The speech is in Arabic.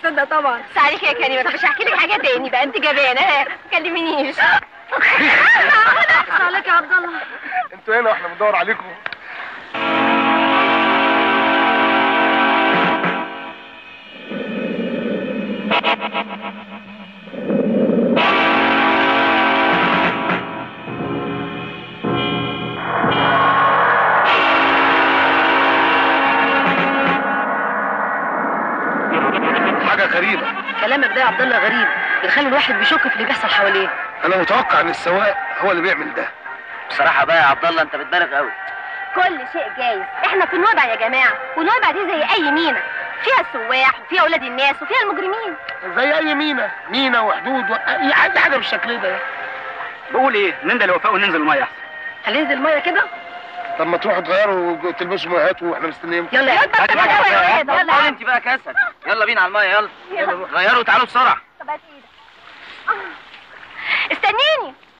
تصدق طبعا. بس عليك يا كريمه. طب مش هحكي لك حاجه تاني بقى، انت جبانه. ما تكلمنيش. بس عليك يا عبد الله. انتوا هنا واحنا بندور عليكم. حاجة غريبة. كلامك ده يا عبد الله غريب، بيخلي الواحد بيشك في اللي بيحصل حواليه. انا متوقع ان السواق هو اللي بيعمل ده. بصراحة بقى يا عبد الله انت بتبالغ قوي. كل شيء جايز. احنا في نويبع يا جماعه، ونويبع دي زي اي مينا، فيها السواح وفيها اولاد الناس وفيها المجرمين. زي اي مينا وحدود اي حاجة بالشكل ده. بقول ايه، نندل وفاء وننزل المية احسن. هننزل الميه كده؟ طب ما تروحوا تغيروا وتلبسوا مايوهات واحنا مستنيين. يلا يا يلا يا ولاد. يلا انت بقى كسل. يلا بينا على المية. يلا غيروا وتعالوا بسرعة. طب هات ايدك. استنيني.